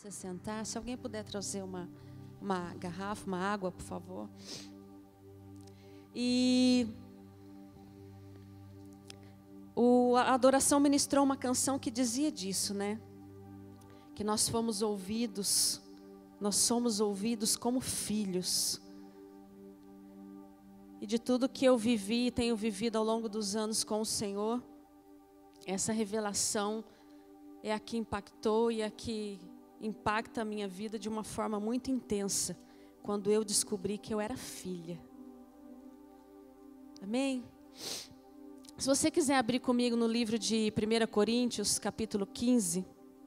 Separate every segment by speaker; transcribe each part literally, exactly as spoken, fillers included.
Speaker 1: você sentar, se alguém puder trazer uma, uma garrafa, uma água, por favor. E o, a adoração ministrou uma canção que dizia disso, né? Que nós fomos ouvidos, nós somos ouvidos como filhos. E de tudo que eu vivi e tenho vivido ao longo dos anos com o Senhor, essa revelação é a que impactou e a que impacta a minha vida de uma forma muito intensa, quando eu descobri que eu era filha. Amém? Se você quiser abrir comigo no livro de primeira Coríntios, capítulo quinze.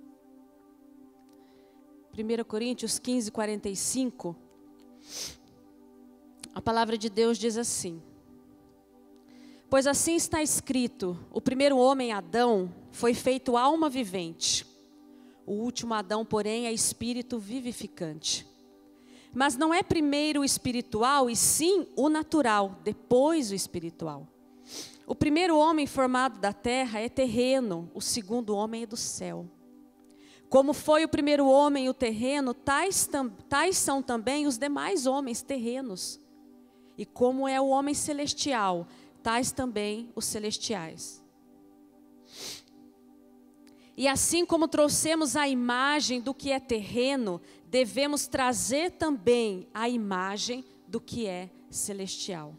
Speaker 1: primeira Coríntios quinze, quarenta e cinco. A palavra de Deus diz assim: pois assim está escrito, o primeiro homem, Adão, foi feito alma vivente. O último Adão, porém, é espírito vivificante. Mas não é primeiro o espiritual, e sim o natural, depois o espiritual. O primeiro homem formado da terra é terreno, o segundo homem é do céu. Como foi o primeiro homem o terreno, tais, tais são também os demais homens terrenos. E como é o homem celestial, tais também os celestiais. E assim como trouxemos a imagem do que é terreno, devemos trazer também a imagem do que é celestial.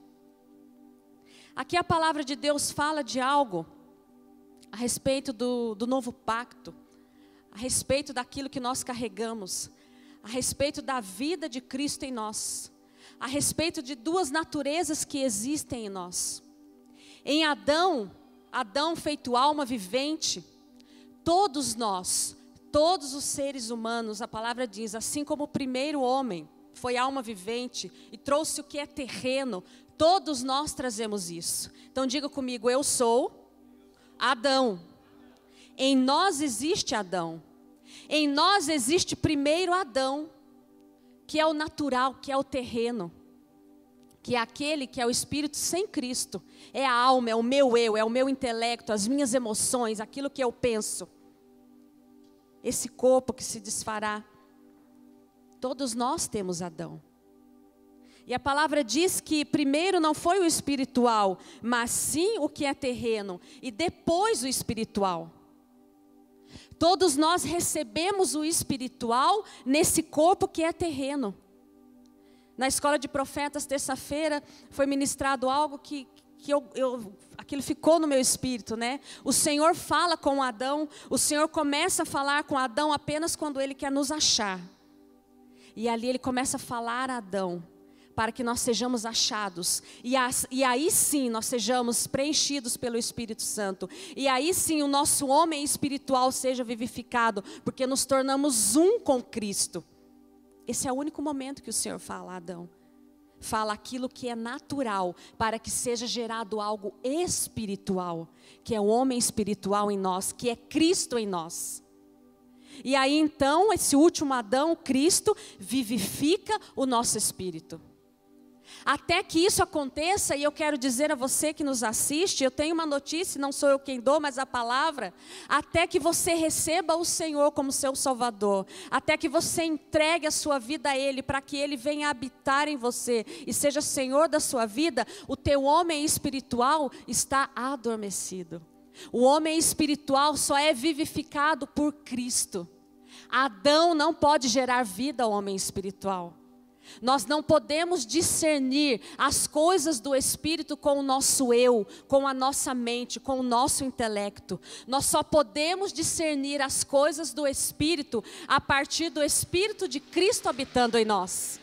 Speaker 1: Aqui a palavra de Deus fala de algo a respeito do, do novo pacto, a respeito daquilo que nós carregamos, a respeito da vida de Cristo em nós, a respeito de duas naturezas que existem em nós. Em Adão, Adão feito alma vivente, todos nós, todos os seres humanos, a palavra diz, assim como o primeiro homem foi alma vivente e trouxe o que é terreno, todos nós trazemos isso. Então diga comigo, eu sou Adão. Em nós existe Adão. Em nós existe primeiro Adão, que é o natural, que é o terreno, que é aquele que é o espírito sem Cristo, é a alma, é o meu eu, é o meu intelecto, as minhas emoções, aquilo que eu penso. Esse corpo que se desfará. Todos nós temos Adão. E a palavra diz que primeiro não foi o espiritual, mas sim o que é terreno, e depois o espiritual. Todos nós recebemos o espiritual nesse corpo que é terreno. Na escola de profetas, terça-feira, foi ministrado algo que, que eu, eu, aquilo ficou no meu espírito, né? O Senhor fala com Adão, o Senhor começa a falar com Adão apenas quando Ele quer nos achar. E ali Ele começa a falar a Adão, para que nós sejamos achados, e, as, e aí sim nós sejamos preenchidos pelo Espírito Santo, e aí sim o nosso homem espiritual seja vivificado, porque nos tornamos um com Cristo. Esse é o único momento que o Senhor fala a Adão. Fala aquilo que é natural, para que seja gerado algo espiritual, que é o homem espiritual em nós, que é Cristo em nós. E aí então, esse último Adão, Cristo, vivifica o nosso espírito. Até que isso aconteça, e eu quero dizer a você que nos assiste, eu tenho uma notícia, não sou eu quem dou, mas a palavra, até que você receba o Senhor como seu Salvador, até que você entregue a sua vida a Ele, para que Ele venha habitar em você, e seja Senhor da sua vida, o teu homem espiritual está adormecido. O homem espiritual só é vivificado por Cristo. Adão não pode gerar vida ao homem espiritual. Nós não podemos discernir as coisas do Espírito com o nosso eu, com a nossa mente, com o nosso intelecto. Nós só podemos discernir as coisas do Espírito a partir do Espírito de Cristo habitando em nós.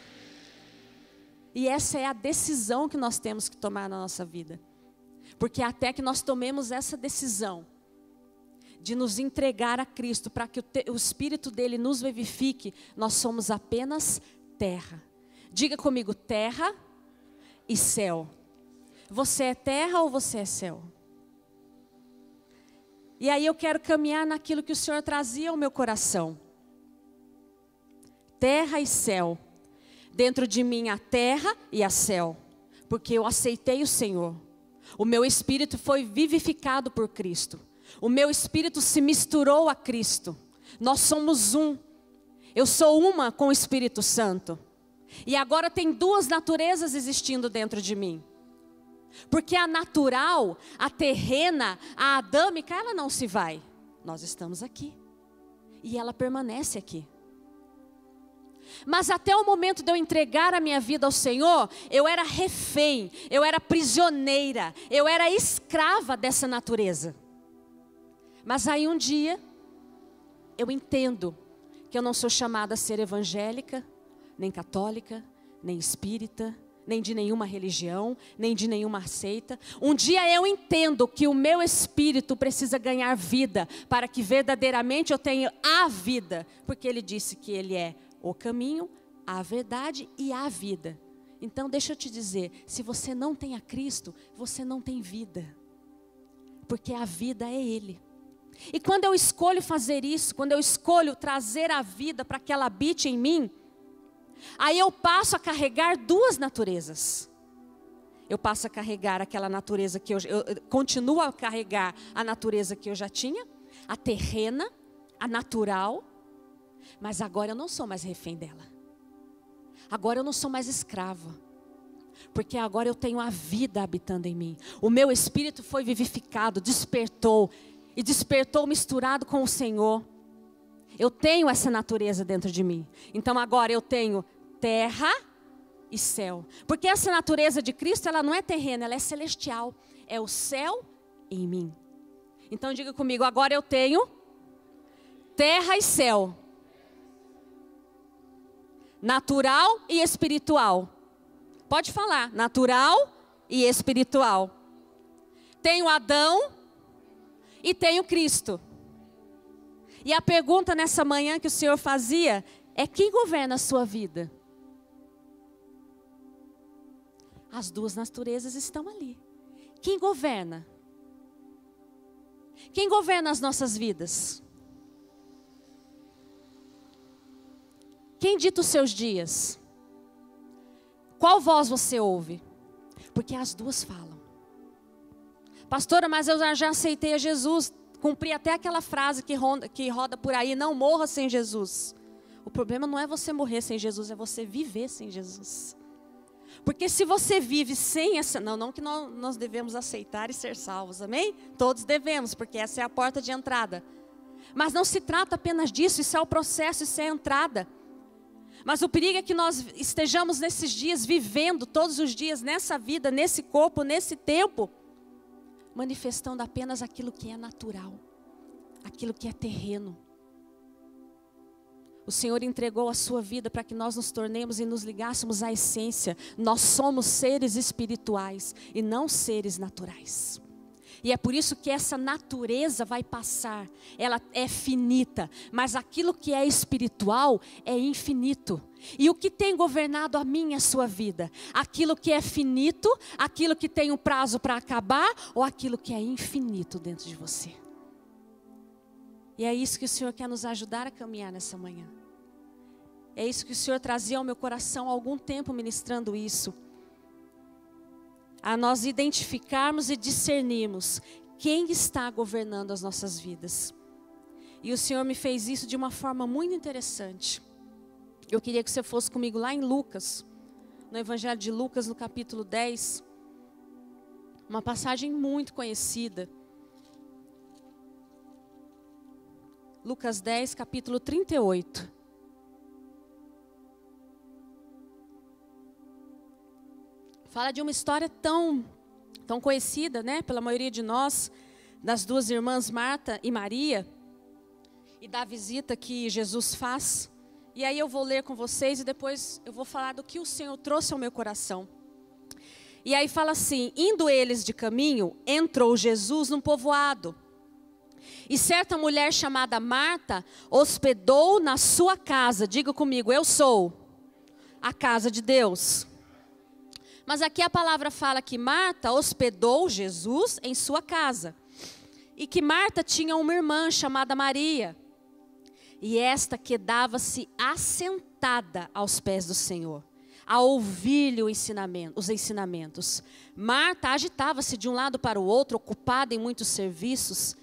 Speaker 1: E essa é a decisão que nós temos que tomar na nossa vida. Porque até que nós tomemos essa decisão de nos entregar a Cristo para que o, te, o Espírito dele nos vivifique, nós somos apenas terra. Diga comigo, terra e céu. Você é terra ou você é céu? E aí eu quero caminhar naquilo que o Senhor trazia ao meu coração. Terra e céu. Dentro de mim a terra e a céu. Porque eu aceitei o Senhor. O meu espírito foi vivificado por Cristo. O meu espírito se misturou a Cristo. Nós somos um. Eu sou uma com o Espírito Santo. E agora tem duas naturezas existindo dentro de mim. Porque a natural, a terrena, a adâmica, ela não se vai. Nós estamos aqui. E ela permanece aqui. Mas até o momento de eu entregar a minha vida ao Senhor, eu era refém, eu era prisioneira, eu era escrava dessa natureza. Mas aí um dia, eu entendo que eu não sou chamada a ser evangélica, nem católica, nem espírita, nem de nenhuma religião, nem de nenhuma seita. Um dia eu entendo que o meu espírito precisa ganhar vida, para que verdadeiramente eu tenha a vida, porque Ele disse que Ele é o caminho, a verdade e a vida. Então deixa eu te dizer, se você não tem a Cristo, você não tem vida. Porque a vida é Ele. E quando eu escolho fazer isso, quando eu escolho trazer a vida para que ela habite em mim, aí eu passo a carregar duas naturezas. Eu passo a carregar aquela natureza que eu, eu, eu continuo a carregar a natureza que eu já tinha, a terrena, a natural. Mas agora eu não sou mais refém dela. Agora eu não sou mais escrava. Porque agora eu tenho a vida habitando em mim. O meu espírito foi vivificado, despertou. E despertou misturado com o Senhor. Eu tenho essa natureza dentro de mim. Então agora eu tenho terra e céu. Porque essa natureza de Cristo, ela não é terrena, ela é celestial. É o céu em mim. Então diga comigo, agora eu tenho terra e céu. Natural e espiritual. Pode falar, natural e espiritual. Tenho Adão e tenho Cristo. E a pergunta nessa manhã que o Senhor fazia é: quem governa a sua vida? As duas naturezas estão ali. Quem governa? Quem governa as nossas vidas? Quem dita os seus dias? Qual voz você ouve? Porque as duas falam. Pastora, mas eu já aceitei a Jesus. Cumpri até aquela frase que roda, que roda por aí: não morra sem Jesus. O problema não é você morrer sem Jesus, é você viver sem Jesus. Porque se você vive sem essa... Não, não que nós, nós devemos aceitar e ser salvos, amém? Todos devemos, porque essa é a porta de entrada. Mas não se trata apenas disso, isso é o processo, isso é a entrada. Mas o perigo é que nós estejamos nesses dias vivendo todos os dias nessa vida, nesse corpo, nesse tempo, manifestando apenas aquilo que é natural, aquilo que é terreno. O Senhor entregou a sua vida para que nós nos tornemos e nos ligássemos à essência. Nós somos seres espirituais e não seres naturais. E é por isso que essa natureza vai passar, ela é finita, mas aquilo que é espiritual é infinito. E o que tem governado a minha e a sua vida? Aquilo que é finito, aquilo que tem um prazo para acabar, ou aquilo que é infinito dentro de você? E é isso que o Senhor quer nos ajudar a caminhar nessa manhã. É isso que o Senhor trazia ao meu coração há algum tempo ministrando isso. A nós identificarmos e discernirmos quem está governando as nossas vidas. E o Senhor me fez isso de uma forma muito interessante. Eu queria que você fosse comigo lá em Lucas, no Evangelho de Lucas, no capítulo dez. Uma passagem muito conhecida. Lucas dez, capítulo trinta e oito. Fala de uma história tão, tão conhecida, né, pela maioria de nós, das duas irmãs Marta e Maria, e da visita que Jesus faz. E aí eu vou ler com vocês e depois eu vou falar do que o Senhor trouxe ao meu coração. E aí fala assim: indo eles de caminho, entrou Jesus num povoado. E certa mulher chamada Marta hospedou na sua casa. Diga comigo, eu sou a casa de Deus. Mas aqui a palavra fala que Marta hospedou Jesus em sua casa. E que Marta tinha uma irmã chamada Maria. E esta quedava-se assentada aos pés do Senhor, a ouvir-lhe o ensinamento, os ensinamentos. Marta agitava-se de um lado para o outro, ocupada em muitos serviços.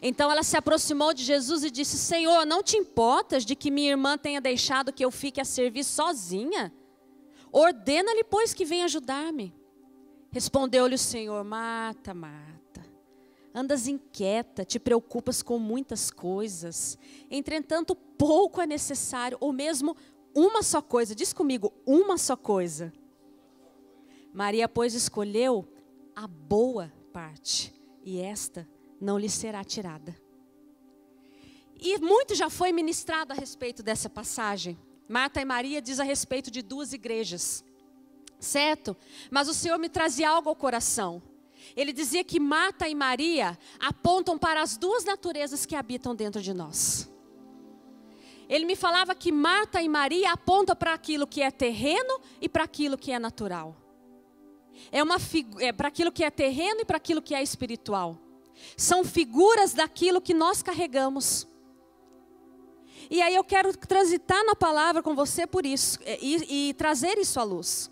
Speaker 1: Então ela se aproximou de Jesus e disse: Senhor, não te importas de que minha irmã tenha deixado que eu fique a servir sozinha? Ordena-lhe, pois, que venha ajudar-me. Respondeu-lhe o Senhor: Marta, Marta, andas inquieta, te preocupas com muitas coisas. Entretanto, pouco é necessário, ou mesmo uma só coisa. Diz comigo, uma só coisa. Maria, pois, escolheu a boa parte, e esta não lhe será tirada. E muito já foi ministrado a respeito dessa passagem. Marta e Maria diz a respeito de duas igrejas, certo? Mas o Senhor me trazia algo ao coração. Ele dizia que Marta e Maria apontam para as duas naturezas que habitam dentro de nós. Ele me falava que Marta e Maria apontam para aquilo que é terreno e para aquilo que é natural. É, uma figu- é para aquilo que é terreno e para aquilo que é espiritual. São figuras daquilo que nós carregamos. E aí eu quero transitar na palavra com você por isso, e, e trazer isso à luz.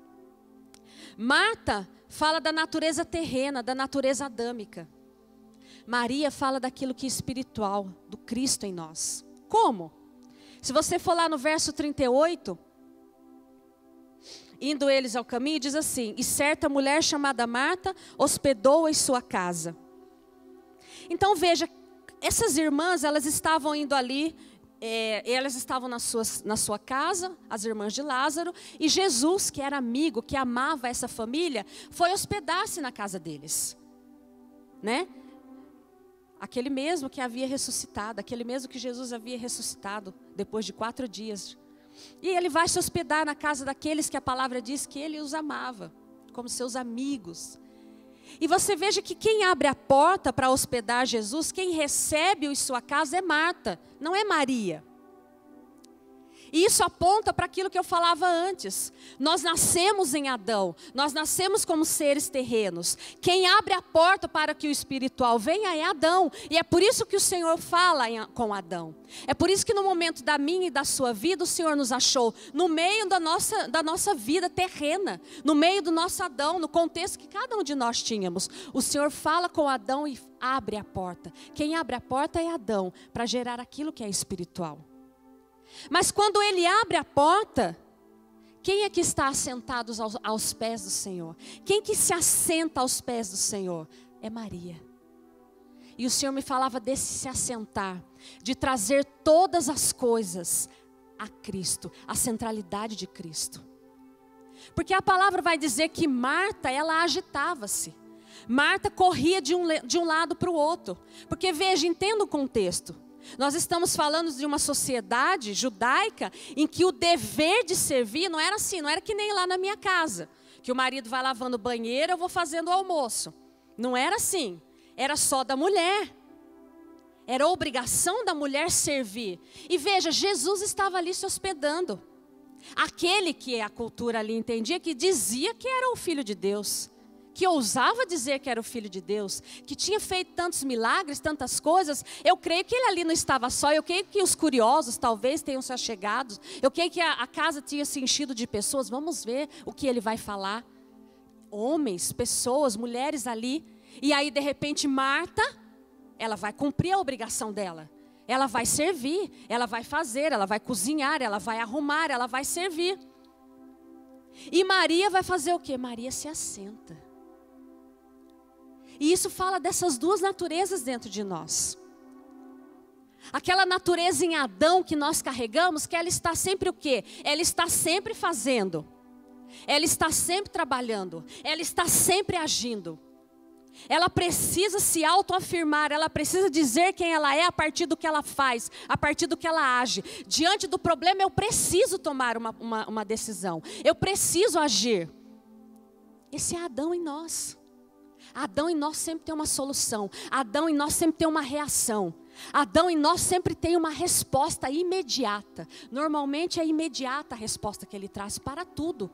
Speaker 1: Marta fala da natureza terrena, da natureza adâmica. Maria fala daquilo que é espiritual, do Cristo em nós. Como? Se você for lá no verso trinta e oito, indo eles ao caminho, diz assim: e certa mulher chamada Marta hospedou-a em sua casa. Então veja, essas irmãs, elas estavam indo ali, é, elas estavam nas suas, na sua casa, as irmãs de Lázaro, e Jesus, que era amigo, que amava essa família, foi hospedar-se na casa deles, né? Aquele mesmo que havia ressuscitado, aquele mesmo que Jesus havia ressuscitado, depois de quatro dias. E ele vai se hospedar na casa daqueles que a palavra diz que ele os amava, como seus amigos. E você veja que quem abre a porta para hospedar Jesus, quem recebe-o em sua casa é Marta, não é Maria. E isso aponta para aquilo que eu falava antes. Nós nascemos em Adão, nós nascemos como seres terrenos. Quem abre a porta para que o espiritual venha é Adão. E é por isso que o Senhor fala em, com Adão. É por isso que no momento da minha e da sua vida, o Senhor nos achou no meio da nossa, da nossa vida terrena, no meio do nosso Adão, no contexto que cada um de nós tínhamos. O Senhor fala com Adão e abre a porta. Quem abre a porta é Adão, para gerar aquilo que é espiritual. Mas quando ele abre a porta, quem é que está assentado aos, aos pés do Senhor? Quem que se assenta aos pés do Senhor? É Maria. E o Senhor me falava desse se assentar, de trazer todas as coisas a Cristo, a centralidade de Cristo. Porque a palavra vai dizer que Marta, ela agitava-se. Marta corria de um, de um lado para o outro. Porque veja, entenda o contexto. Nós estamos falando de uma sociedade judaica em que o dever de servir não era assim, não era que nem lá na minha casa, que o marido vai lavando o banheiro, eu vou fazendo o almoço. Não era assim, era só da mulher. Era obrigação da mulher servir. E veja, Jesus estava ali se hospedando. Aquele que a cultura ali entendia, que dizia que era o Filho de Deus, que ousava dizer que era o Filho de Deus, que tinha feito tantos milagres, tantas coisas. Eu creio que ele ali não estava só, eu creio que os curiosos talvez tenham se achegado, eu creio que a, a casa tinha se enchido de pessoas. Vamos ver o que ele vai falar. Homens, pessoas, mulheres ali. E aí de repente Marta, ela vai cumprir a obrigação dela. Ela vai servir, ela vai fazer, ela vai cozinhar, ela vai arrumar, ela vai servir. E Maria vai fazer o quê? Maria se assenta. E isso fala dessas duas naturezas dentro de nós. Aquela natureza em Adão que nós carregamos, que ela está sempre o quê? Ela está sempre fazendo. Ela está sempre trabalhando. Ela está sempre agindo. Ela precisa se autoafirmar, ela precisa dizer quem ela é a partir do que ela faz, a partir do que ela age. Diante do problema eu preciso tomar uma, uma, uma decisão. Eu preciso agir. Esse é Adão em nós. Adão em nós sempre tem uma solução. Adão em nós sempre tem uma reação. Adão em nós sempre tem uma resposta imediata. Normalmente é imediata a resposta que ele traz para tudo.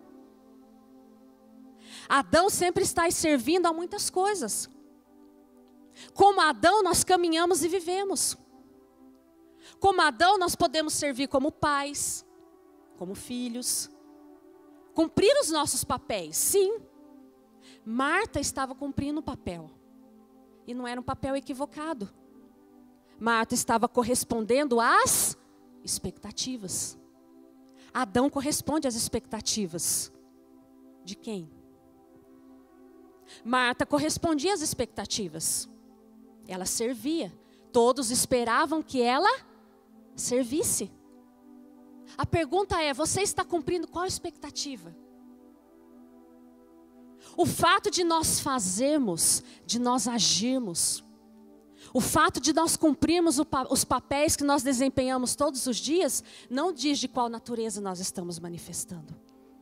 Speaker 1: Adão sempre está servindo a muitas coisas. Como Adão nós caminhamos e vivemos. Como Adão nós podemos servir como pais, como filhos. Cumprir os nossos papéis, sim. Marta estava cumprindo o papel. E não era um papel equivocado. Marta estava correspondendo às expectativas. Adão corresponde às expectativas. De quem? Marta correspondia às expectativas. Ela servia. Todos esperavam que ela servisse. A pergunta é, você está cumprindo qual expectativa? O fato de nós fazermos, de nós agirmos, o fato de nós cumprirmos os papéis que nós desempenhamos todos os dias, não diz de qual natureza nós estamos manifestando.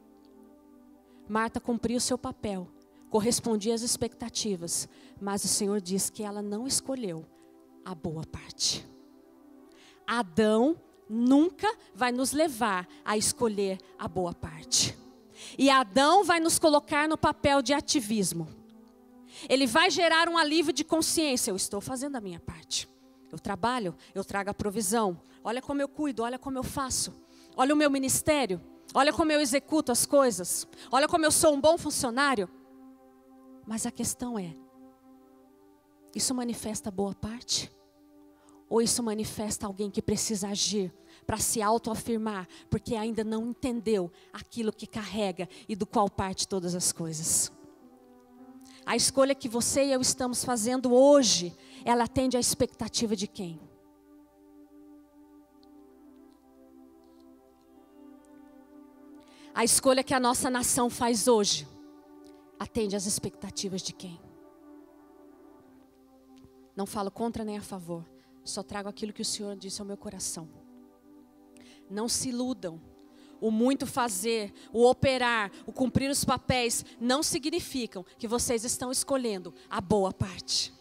Speaker 1: Marta cumpriu o seu papel, correspondia às expectativas, mas o Senhor diz que ela não escolheu a boa parte. Adão nunca vai nos levar a escolher a boa parte. E Adão vai nos colocar no papel de ativismo. Ele vai gerar um alívio de consciência. Eu estou fazendo a minha parte. Eu trabalho, eu trago a provisão. Olha como eu cuido, olha como eu faço. Olha o meu ministério. Olha como eu executo as coisas. Olha como eu sou um bom funcionário. Mas a questão é, isso manifesta boa parte? Ou isso manifesta alguém que precisa agir para se autoafirmar, porque ainda não entendeu aquilo que carrega e do qual parte todas as coisas? A escolha que você e eu estamos fazendo hoje, ela atende à expectativa de quem? A escolha que a nossa nação faz hoje, atende às expectativas de quem? Não falo contra nem a favor. Só trago aquilo que o Senhor disse ao meu coração. Não se iludam. O muito fazer, o operar, o cumprir os papéis, não significam que vocês estão escolhendo a boa parte.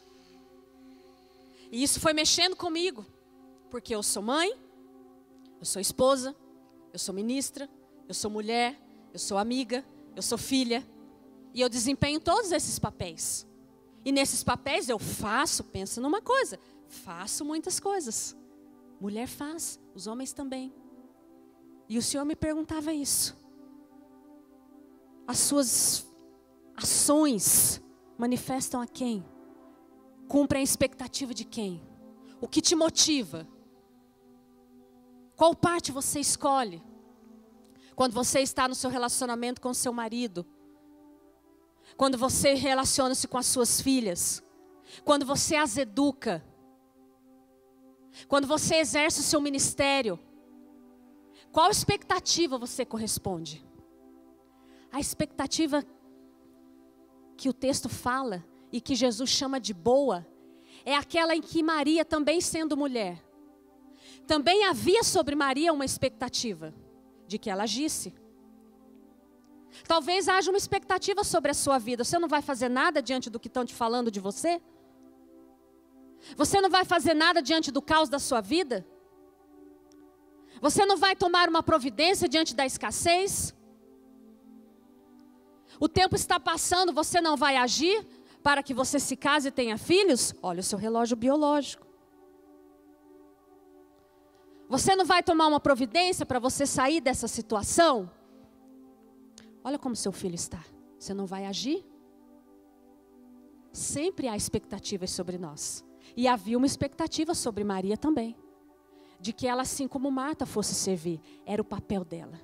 Speaker 1: E isso foi mexendo comigo. Porque eu sou mãe, eu sou esposa, eu sou ministra, eu sou mulher, eu sou amiga, eu sou filha. E eu desempenho todos esses papéis. E nesses papéis eu faço, pensa numa coisa, faço muitas coisas. Mulher faz, os homens também. E o Senhor me perguntava isso. As suas ações manifestam a quem? Cumprem a expectativa de quem? O que te motiva? Qual parte você escolhe? Quando você está no seu relacionamento com o seu marido. Quando você relaciona-se com as suas filhas. Quando você as educa. Quando você exerce o seu ministério. Qual expectativa você corresponde? A expectativa que o texto fala e que Jesus chama de boa é aquela em que Maria, também sendo mulher, também havia sobre Maria uma expectativa de que ela agisse. Talvez haja uma expectativa sobre a sua vida. Você não vai fazer nada diante do que estão te falando de você? Você não vai fazer nada diante do caos da sua vida? Você não vai tomar uma providência diante da escassez? O tempo está passando, você não vai agir para que você se case e tenha filhos? Olha o seu relógio biológico. Você não vai tomar uma providência para você sair dessa situação? Olha como seu filho está. Você não vai agir? Sempre há expectativas sobre nós. E havia uma expectativa sobre Maria também. De que ela, assim como Marta, fosse servir. Era o papel dela.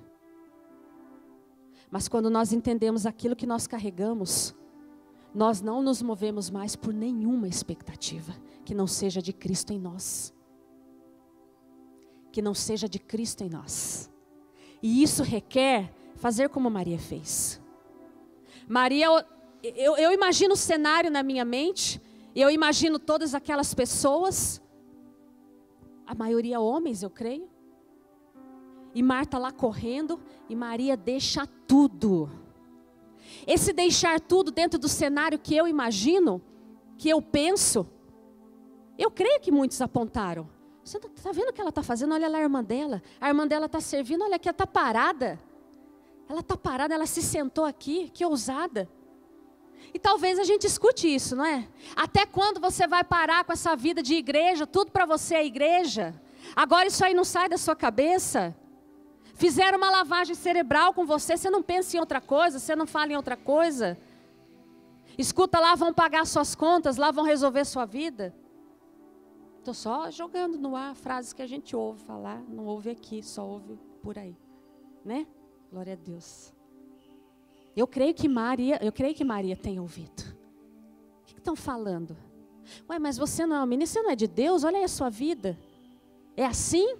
Speaker 1: Mas quando nós entendemos aquilo que nós carregamos, nós não nos movemos mais por nenhuma expectativa que não seja de Cristo em nós. Que não seja de Cristo em nós. E isso requer fazer como Maria fez. Maria, eu, eu imagino o cenário na minha mente, eu imagino todas aquelas pessoas, a maioria homens, eu creio. E Marta lá correndo, e Maria deixa tudo. Esse deixar tudo dentro do cenário que eu imagino, que eu penso, eu creio que muitos apontaram. Você está vendo o que ela está fazendo? Olha lá a irmã dela. A irmã dela está servindo, olha aqui, ela está parada. Ela está parada, ela se sentou aqui, que ousada. E talvez a gente escute isso, não é? Até quando você vai parar com essa vida de igreja? Tudo para você é igreja. Agora isso aí não sai da sua cabeça. Fizeram uma lavagem cerebral com você, você não pensa em outra coisa, você não fala em outra coisa. Escuta, lá vão pagar suas contas, lá vão resolver sua vida. Estou só jogando no ar frases que a gente ouve falar, não ouve aqui, só ouve por aí, né? Glória a Deus. Eu creio que Maria, eu creio que Maria tem ouvido. O que estão falando? Ué, mas você não é uma menina, você não é de Deus? Olha aí a sua vida. É assim?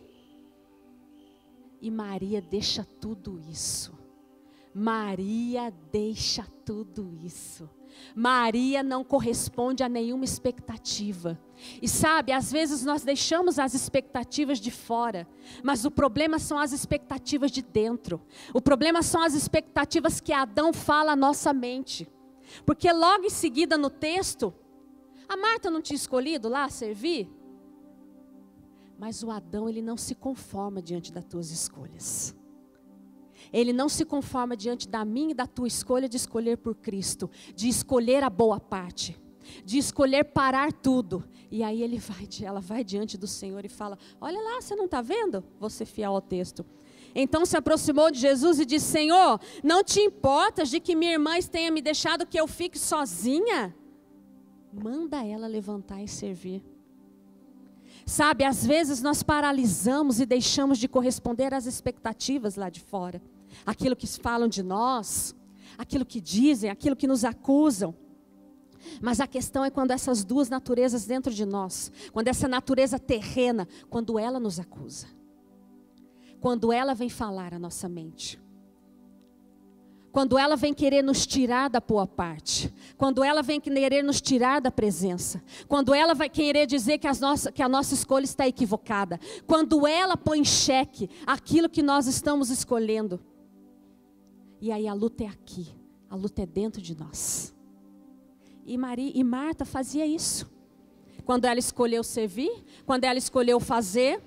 Speaker 1: E Maria deixa tudo isso. Maria deixa tudo isso. Maria não corresponde a nenhuma expectativa. E sabe, às vezes nós deixamos as expectativas de fora, mas o problema são as expectativas de dentro. O problema são as expectativas que Adão fala à nossa mente. Porque logo em seguida no texto, a Marta não tinha escolhido lá servir? Mas o Adão, ele não se conforma diante das tuas escolhas. Ele não se conforma diante da minha e da tua escolha de escolher por Cristo, de escolher a boa parte, de escolher parar tudo. E aí ele vai, ela vai diante do Senhor e fala, olha lá, você não está vendo? Vou ser fiel ao texto. Então se aproximou de Jesus e disse, Senhor, não te importas de que minha irmã tenha me deixado que eu fique sozinha? Manda ela levantar e servir. Sabe, às vezes nós paralisamos e deixamos de corresponder às expectativas lá de fora. Aquilo que falam de nós, aquilo que dizem, aquilo que nos acusam. Mas a questão é quando essas duas naturezas dentro de nós, quando essa natureza terrena, quando ela nos acusa. Quando ela vem falar à nossa mente. Quando ela vem querer nos tirar da boa parte. Quando ela vem querer nos tirar da presença. Quando ela vai querer dizer que, as nossa, que a nossa escolha está equivocada. Quando ela põe em xeque aquilo que nós estamos escolhendo. E aí a luta é aqui. A luta é dentro de nós. E, Maria, e Marta fazia isso. Quando ela escolheu servir. Quando ela escolheu fazer.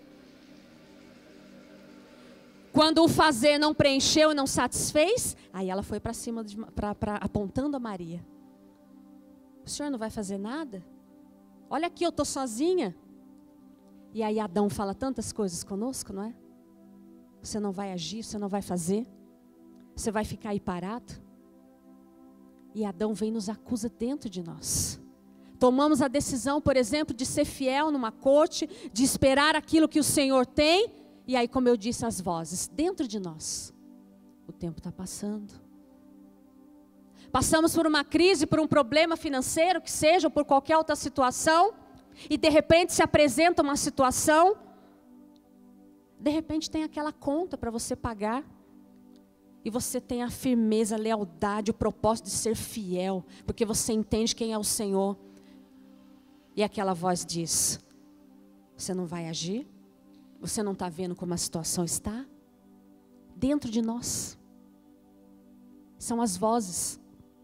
Speaker 1: Quando o fazer não preencheu e não satisfez, aí ela foi para cima, de, pra, pra, apontando a Maria. O senhor não vai fazer nada? Olha aqui, eu estou sozinha. E aí Adão fala tantas coisas conosco, não é? Você não vai agir, você não vai fazer. Você vai ficar aí parado. E Adão vem e nos acusa dentro de nós. Tomamos a decisão, por exemplo, de ser fiel numa corte, de esperar aquilo que o Senhor tem. E aí, como eu disse, as vozes dentro de nós. O tempo está passando. Passamos por uma crise, por um problema financeiro, que seja, ou por qualquer outra situação. E de repente se apresenta uma situação. De repente tem aquela conta para você pagar. E você tem a firmeza, a lealdade, o propósito de ser fiel. Porque você entende quem é o Senhor. E aquela voz diz, você não vai agir? Você não está vendo como a situação está? Dentro de nós. São as vozes.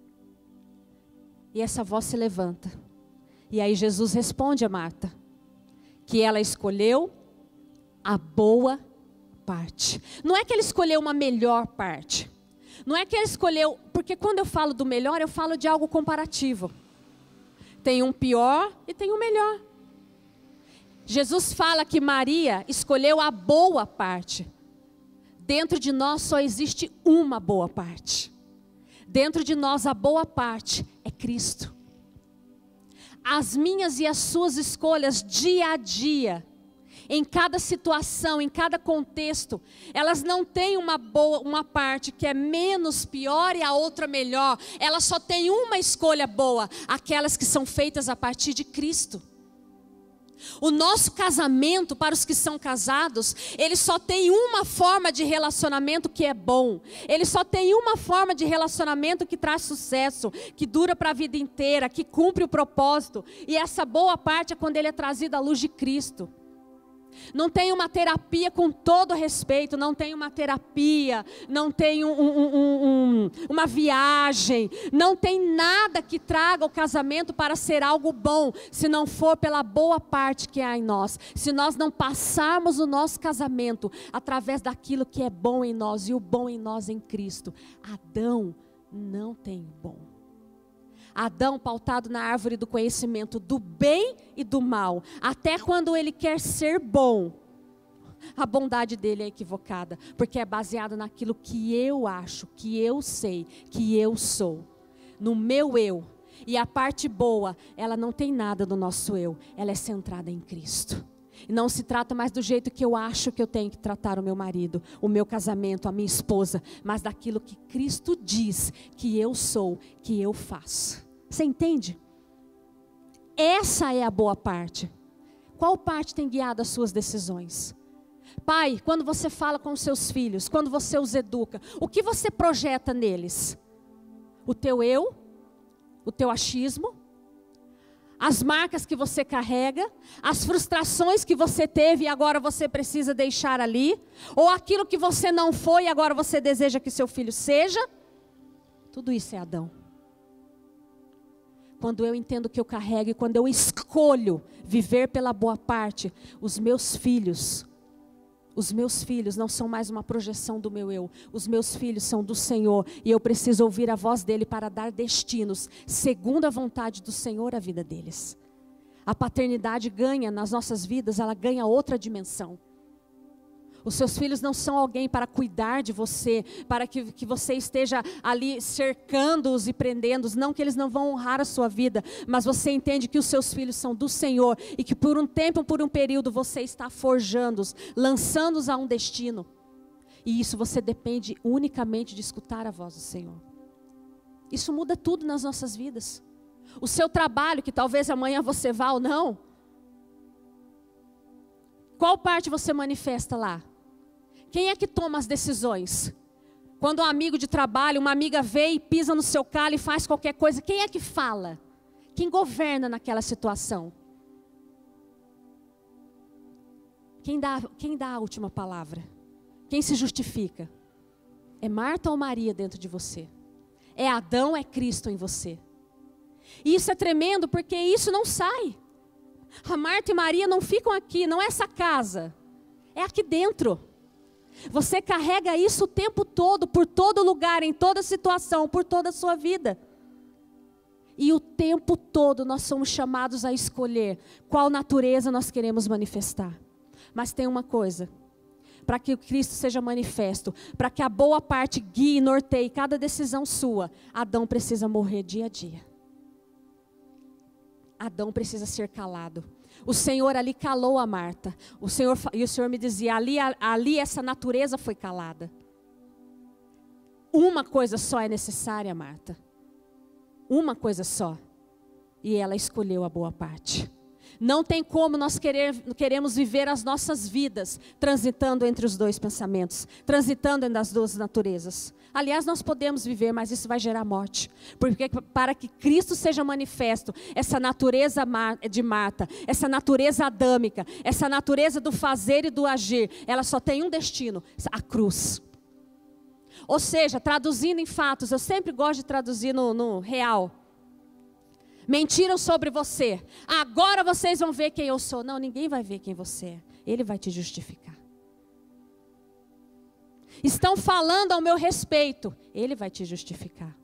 Speaker 1: E essa voz se levanta. E aí Jesus responde a Marta. Que ela escolheu a boa parte. Não é que ele escolheu uma melhor parte. Não é que ele escolheu... Porque quando eu falo do melhor, eu falo de algo comparativo. Tem um pior e tem um melhor. Jesus fala que Maria escolheu a boa parte. Dentro de nós só existe uma boa parte. Dentro de nós a boa parte é Cristo. As minhas e as suas escolhas dia a dia, em cada situação, em cada contexto, elas não têm uma boa, uma parte que é menos pior e a outra melhor. Elas só têm uma escolha boa, aquelas que são feitas a partir de Cristo. O nosso casamento, para os que são casados, ele só tem uma forma de relacionamento que é bom. Ele só tem uma forma de relacionamento que traz sucesso, que dura para a vida inteira, que cumpre o propósito. E essa boa parte é quando ele é trazido à luz de Cristo. Não tem uma terapia com todo respeito, não tem uma terapia, não tem um, um, um, um, uma viagem, não tem nada que traga o casamento para ser algo bom, se não for pela boa parte que há em nós. Se nós não passarmos o nosso casamento através daquilo que é bom em nós e o bom em nós em Cristo. Adão não tem bom. Adão pautado na árvore do conhecimento do bem e do mal. Até quando ele quer ser bom, a bondade dele é equivocada. Porque é baseado naquilo que eu acho, que eu sei, que eu sou. No meu eu. E a parte boa, ela não tem nada do nosso eu. Ela é centrada em Cristo. E não se trata mais do jeito que eu acho que eu tenho que tratar o meu marido, o meu casamento, a minha esposa, mas daquilo que Cristo diz que eu sou, que eu faço. Você entende? Essa é a boa parte. Qual parte tem guiado as suas decisões? Pai, quando você fala com os seus filhos, quando você os educa, o que você projeta neles? O teu eu? O teu achismo? As marcas que você carrega? As frustrações que você teve e agora você precisa deixar ali? Ou aquilo que você não foi e agora você deseja que seu filho seja? Tudo isso é Adão. Quando eu entendo que eu carrego e quando eu escolho viver pela boa parte, os meus filhos, os meus filhos não são mais uma projeção do meu eu. Os meus filhos são do Senhor e eu preciso ouvir a voz dele para dar destinos, segundo a vontade do Senhor, à vida deles. A paternidade ganha nas nossas vidas, ela ganha outra dimensão. Os seus filhos não são alguém para cuidar de você, para que, que você esteja ali cercando-os e prendendo-os. Não que eles não vão honrar a sua vida, mas você entende que os seus filhos são do Senhor e que por um tempo, por um período, você está forjando-os, lançando-os a um destino. E isso você depende unicamente de escutar a voz do Senhor. Isso muda tudo nas nossas vidas. O seu trabalho, que talvez amanhã você vá ou não, qual parte você manifesta lá? Quem é que toma as decisões? Quando um amigo de trabalho, uma amiga vem e pisa no seu calo e faz qualquer coisa, quem é que fala? Quem governa naquela situação? Quem dá, quem dá a última palavra? Quem se justifica? É Marta ou Maria dentro de você? É Adão ou é Cristo em você? E isso é tremendo porque isso não sai. A Marta e Maria não ficam aqui, não é essa casa. É aqui dentro. Você carrega isso o tempo todo, por todo lugar, em toda situação, por toda a sua vida. E o tempo todo nós somos chamados a escolher qual natureza nós queremos manifestar. Mas tem uma coisa, para que o Cristo seja manifesto, para que a boa parte guie e norteie cada decisão sua, Adão precisa morrer dia a dia. Adão precisa ser calado. O Senhor ali calou a Marta. O Senhor, e o Senhor me dizia, ali, ali essa natureza foi calada. Uma coisa só é necessária, Marta. Uma coisa só. E ela escolheu a boa parte. Não tem como nós querer, queremos viver as nossas vidas transitando entre os dois pensamentos, transitando entre as duas naturezas. Aliás, nós podemos viver, mas isso vai gerar morte. Porque para que Cristo seja manifesto, essa natureza de Marta, essa natureza adâmica, essa natureza do fazer e do agir, ela só tem um destino, a cruz. Ou seja, traduzindo em fatos, eu sempre gosto de traduzir no, no real. Mentiram sobre você. Agora vocês vão ver quem eu sou. Não, ninguém vai ver quem você é. Ele vai te justificar. Estão falando ao meu respeito. Ele vai te justificar.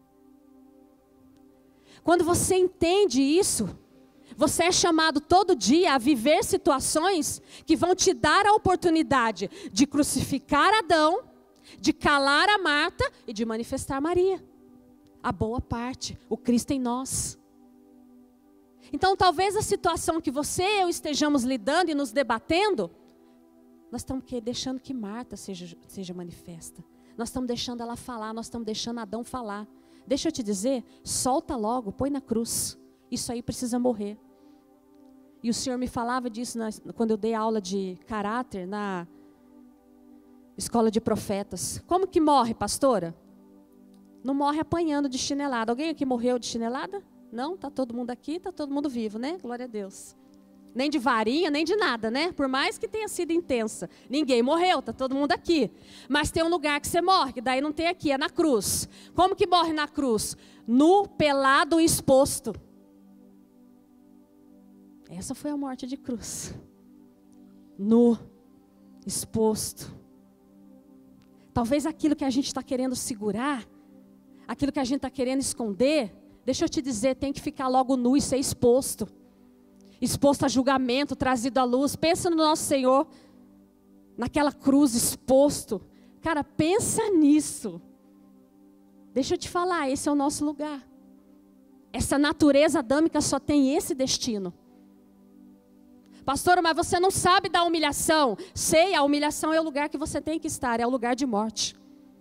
Speaker 1: Quando você entende isso, você é chamado todo dia a viver situações que vão te dar a oportunidade de crucificar Adão, de calar a Marta e de manifestar Maria. A boa parte, o Cristo em nós. Então, talvez a situação que você e eu estejamos lidando e nos debatendo, nós estamos deixando que Marta seja, seja manifesta. Nós estamos deixando ela falar, nós estamos deixando Adão falar. Deixa eu te dizer, solta logo, põe na cruz. Isso aí precisa morrer. E o Senhor me falava disso na, quando eu dei aula de caráter na escola de profetas. Como que morre, pastora? Não morre apanhando de chinelada. Alguém aqui morreu de chinelada? Não, está todo mundo aqui, está todo mundo vivo, né? Glória a Deus. Nem de varinha, nem de nada, né? Por mais que tenha sido intensa. Ninguém morreu, está todo mundo aqui. Mas tem um lugar que você morre, que daí não tem aqui, é na cruz. Como que morre na cruz? Nu, pelado e exposto. Essa foi a morte de cruz. Nu, exposto. Talvez aquilo que a gente está querendo segurar, aquilo que a gente está querendo esconder, deixa eu te dizer, tem que ficar logo nu e ser exposto. Exposto a julgamento, trazido à luz. Pensa no nosso Senhor, naquela cruz exposto. Cara, pensa nisso. Deixa eu te falar, esse é o nosso lugar. Essa natureza adâmica só tem esse destino. Pastora, mas você não sabe da humilhação. Sei, a humilhação é o lugar que você tem que estar, é o lugar de morte.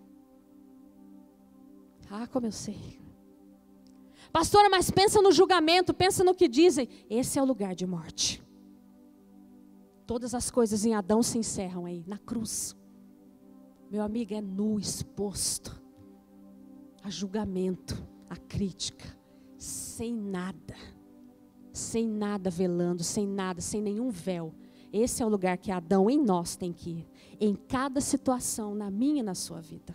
Speaker 1: Ah, como eu sei. Pastora, mas pensa no julgamento, pensa no que dizem. Esse é o lugar de morte. Todas as coisas em Adão se encerram aí, na cruz. Meu amigo, é nu, exposto a julgamento, a crítica, sem nada, sem nada velando, sem nada, sem nenhum véu. Esse é o lugar que Adão em nós tem que ir, em cada situação, na minha e na sua vida.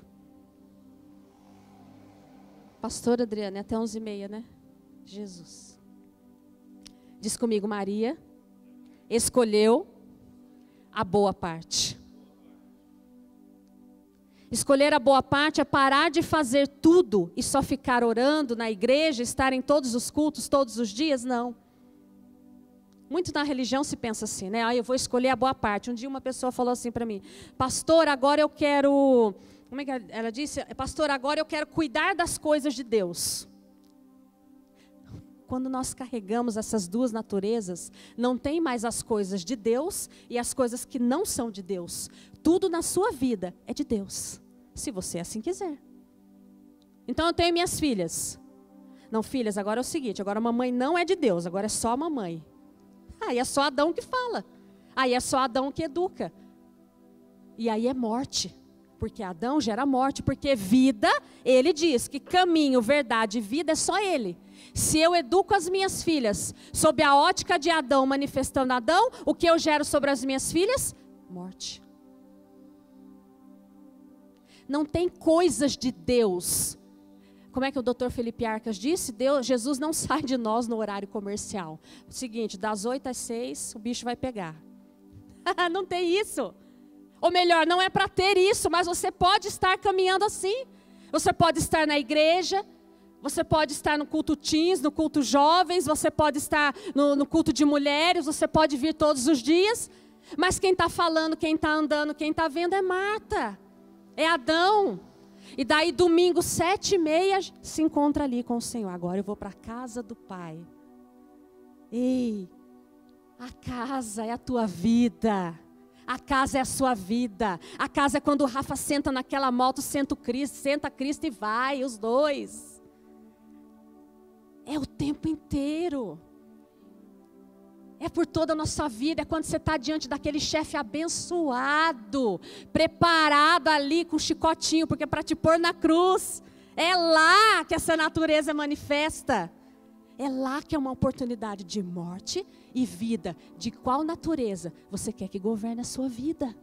Speaker 1: Pastora Adriana, é até onze e meia, né? Jesus. Diz comigo, Maria escolheu a boa parte. Escolher a boa parte é parar de fazer tudo e só ficar orando na igreja, estar em todos os cultos, todos os dias? Não. Muito na religião se pensa assim, né? Ah, eu vou escolher a boa parte. Um dia uma pessoa falou assim para mim, pastor, agora eu quero... Como é que ela disse? Pastor, agora eu quero cuidar das coisas de Deus. Quando nós carregamos essas duas naturezas, não tem mais as coisas de Deus e as coisas que não são de Deus. Tudo na sua vida é de Deus, se você assim quiser. Então eu tenho minhas filhas. Não, filhas, agora é o seguinte, agora a mamãe não é de Deus, agora é só a mamãe. Aí é só Adão que fala. Aí é só Adão que educa. E aí é morte. Porque Adão gera morte, porque vida, ele diz que caminho, verdade e vida é só ele. Se eu educo as minhas filhas sob a ótica de Adão, manifestando Adão, o que eu gero sobre as minhas filhas? Morte. Não tem coisas de Deus. Como é que o doutor Felipe Arcas disse? Deus, Jesus não sai de nós no horário comercial. O seguinte, das oito às seis, o bicho vai pegar. Não tem isso. Ou melhor, não é para ter isso, mas você pode estar caminhando assim. Você pode estar na igreja, você pode estar no culto teens, no culto jovens, você pode estar no, no culto de mulheres, você pode vir todos os dias. Mas quem está falando, quem está andando, quem está vendo é Marta, é Adão. E daí domingo, sete e meia, se encontra ali com o Senhor. Agora eu vou para a casa do Pai. Ei, a casa é a tua vida. A casa é a sua vida. A casa é quando o Rafa senta naquela moto, senta o Cristo, senta Cristo e vai, os dois. É o tempo inteiro. É por toda a nossa vida. É quando você está diante daquele chefe abençoado, preparado ali com chicotinho, porque é para te pôr na cruz. É lá que essa natureza manifesta. É lá que é uma oportunidade de morte e vida. De qual natureza você quer que governe a sua vida?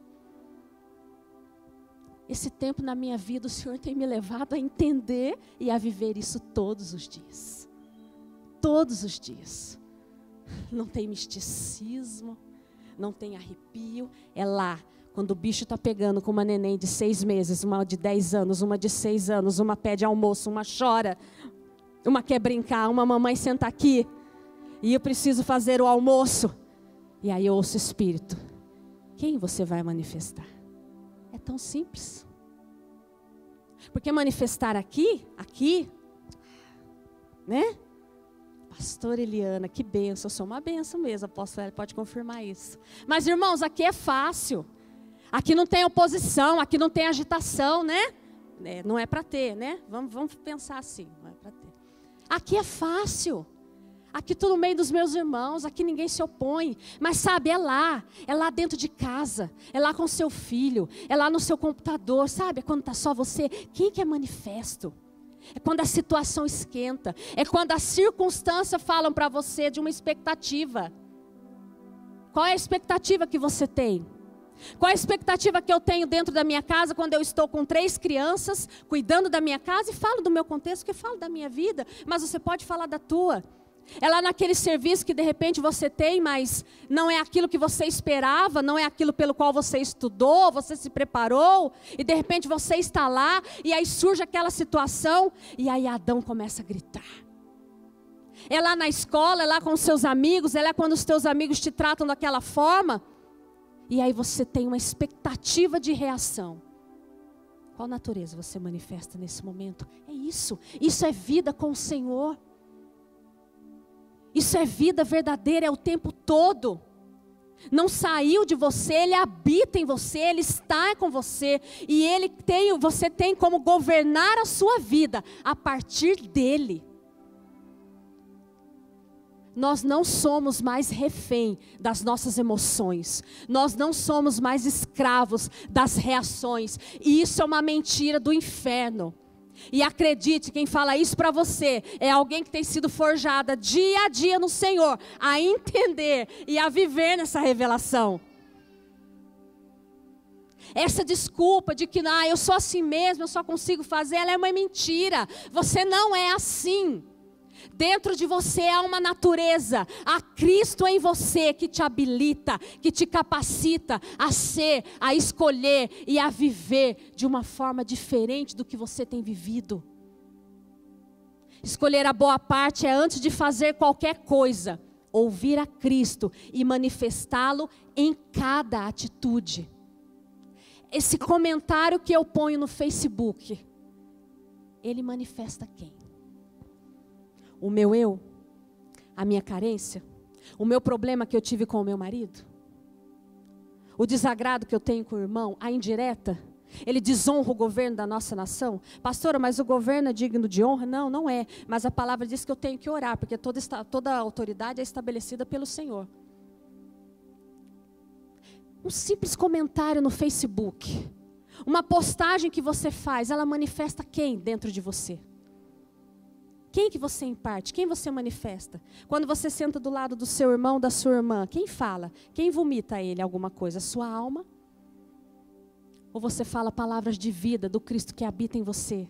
Speaker 1: Esse tempo na minha vida, o Senhor tem me levado a entender e a viver isso todos os dias. Todos os dias. Não tem misticismo, não tem arrepio. É lá, quando o bicho está pegando com uma neném de seis meses, uma de dez anos, uma de seis anos, uma pede almoço, uma chora, uma quer brincar, uma mamãe senta aqui e eu preciso fazer o almoço. E aí eu ouço o Espírito. Quem você vai manifestar? É tão simples. Porque manifestar aqui, aqui, né? Pastora Eliana, que benção, eu sou uma benção mesmo, a apóstola pode confirmar isso. Mas irmãos, aqui é fácil. Aqui não tem oposição, aqui não tem agitação, né? É, não é para ter, né? Vamos, vamos pensar assim, não é para ter. Aqui é fácil. Aqui estou no meio dos meus irmãos, aqui ninguém se opõe. Mas sabe, é lá, é lá dentro de casa, é lá com seu filho, é lá no seu computador, sabe? É quando está só você. Quem que é manifesto? É quando a situação esquenta, é quando as circunstâncias falam para você de uma expectativa. Qual é a expectativa que você tem? Qual é a expectativa que eu tenho dentro da minha casa quando eu estou com três crianças, cuidando da minha casa e falo do meu contexto, que falo da minha vida, mas você pode falar da tua. É lá naquele serviço que de repente você tem, mas não é aquilo que você esperava, não é aquilo pelo qual você estudou, você se preparou, e de repente você está lá, e aí surge aquela situação, e aí Adão começa a gritar. É lá na escola, é lá com os seus amigos, é lá quando os teus amigos te tratam daquela forma, e aí você tem uma expectativa de reação. Qual natureza você manifesta nesse momento? É isso, isso é vida com o Senhor. Isso é vida verdadeira, é o tempo todo. Não saiu de você, Ele habita em você, Ele está com você. E Ele tem, você tem como governar a sua vida a partir dEle. Nós não somos mais refém das nossas emoções. Nós não somos mais escravos das reações. E isso é uma mentira do inferno. E acredite, quem fala isso para você é alguém que tem sido forjada dia a dia no Senhor, a entender e a viver nessa revelação. Essa desculpa de que ah, eu sou assim mesmo, eu só consigo fazer, ela é uma mentira. Você não é assim. Dentro de você há uma natureza, há Cristo em você que te habilita, que te capacita a ser, a escolher e a viver de uma forma diferente do que você tem vivido. Escolher a boa parte é, antes de fazer qualquer coisa, ouvir a Cristo e manifestá-lo em cada atitude. Esse comentário que eu ponho no Facebook, ele manifesta quem? O meu eu, a minha carência, o meu problema que eu tive com o meu marido, o desagrado que eu tenho com o irmão, a indireta, ele desonra o governo da nossa nação. Pastora, mas o governo é digno de honra? Não, não é, mas a palavra diz que eu tenho que orar, porque toda, toda a autoridade é estabelecida pelo Senhor. Um simples comentário no Facebook, uma postagem que você faz, ela manifesta quem dentro de você? Quem que você imparte? Quem você manifesta? Quando você senta do lado do seu irmão, da sua irmã, quem fala? Quem vomita a ele alguma coisa? A sua alma? Ou você fala palavras de vida do Cristo que habita em você?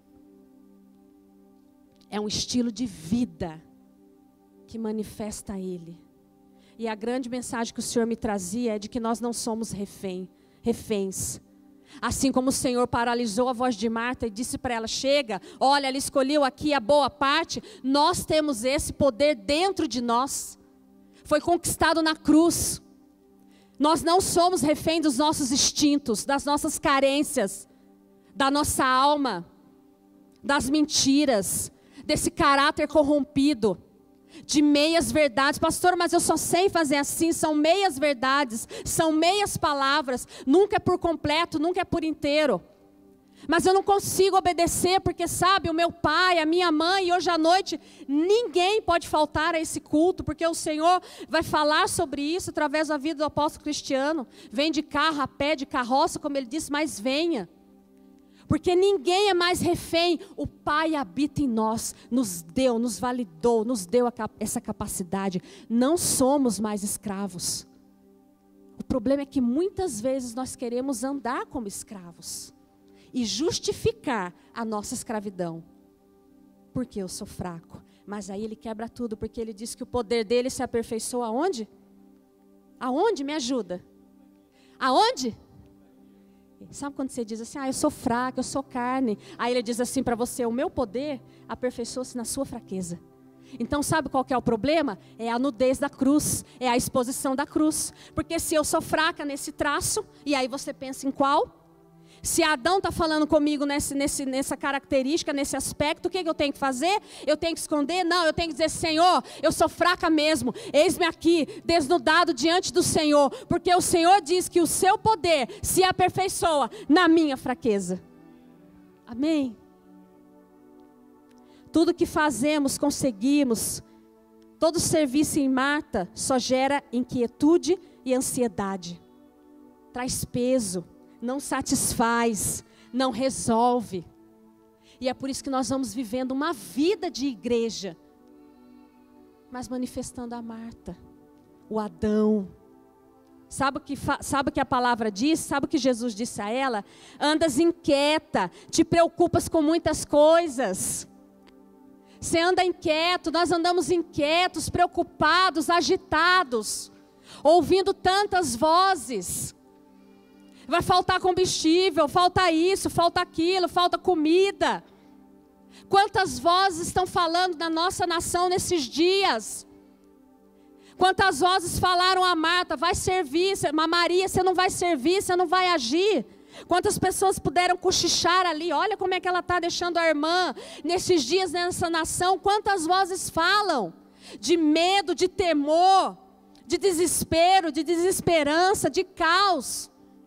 Speaker 1: É um estilo de vida que manifesta Ele. E a grande mensagem que o Senhor me trazia é de que nós não somos refém, reféns. Assim como o Senhor paralisou a voz de Marta e disse para ela, chega, olha, ela escolheu aqui a boa parte, nós temos esse poder dentro de nós. Foi conquistado na cruz. Nós não somos refém dos nossos instintos, das nossas carências, da nossa alma, das mentiras, desse caráter corrompido, de meias verdades. Pastor, mas eu só sei fazer assim. São meias verdades, são meias palavras, nunca é por completo, nunca é por inteiro. Mas eu não consigo obedecer porque, sabe, o meu pai, a minha mãe, e hoje à noite ninguém pode faltar a esse culto, porque o Senhor vai falar sobre isso através da vida do apóstolo Cristiano. Vem de carro, a pé, de carroça, como ele disse, mas venha. Porque ninguém é mais refém. O Pai habita em nós, nos deu, nos validou, nos deu a, essa capacidade. Não somos mais escravos. O problema é que muitas vezes nós queremos andar como escravos e justificar a nossa escravidão. Porque eu sou fraco. Mas aí ele quebra tudo, porque ele diz que o poder dele se aperfeiçoa aonde? Aonde? Me ajuda. Aonde? Sabe quando você diz assim, ah, eu sou fraco, eu sou carne. Aí ele diz assim para você, o meu poder aperfeiçoa-se na sua fraqueza. Então sabe qual que é o problema? É a nudez da cruz, é a exposição da cruz. Porque se eu sou fraca nesse traço, e aí você pensa em qual? Se Adão está falando comigo nesse, nesse, nessa característica, nesse aspecto, o que, que eu tenho que fazer? Eu tenho que esconder? Não, eu tenho que dizer, Senhor, eu sou fraca mesmo. Eis-me aqui, desnudado diante do Senhor. Porque o Senhor diz que o seu poder se aperfeiçoa na minha fraqueza. Amém? Tudo que fazemos, conseguimos. Todo serviço em Marta só gera inquietude e ansiedade. Traz peso. Não satisfaz, não resolve. E é por isso que nós vamos vivendo uma vida de igreja, mas manifestando a Marta, o Adão. Sabe o que, sabe o que a palavra diz? Sabe o que Jesus disse a ela? Andas inquieta, te preocupas com muitas coisas. Você anda inquieto, nós andamos inquietos, preocupados, agitados, ouvindo tantas vozes. Vai faltar combustível, falta isso, falta aquilo, falta comida. Quantas vozes estão falando na nossa nação nesses dias? Quantas vozes falaram a Marta, vai servir, a Maria, você não vai servir, você não vai agir. Quantas pessoas puderam cochichar ali, olha como é que ela está deixando a irmã. Nesses dias, nessa nação, quantas vozes falam? de medo, de temor, de desespero, de desesperança, de caos.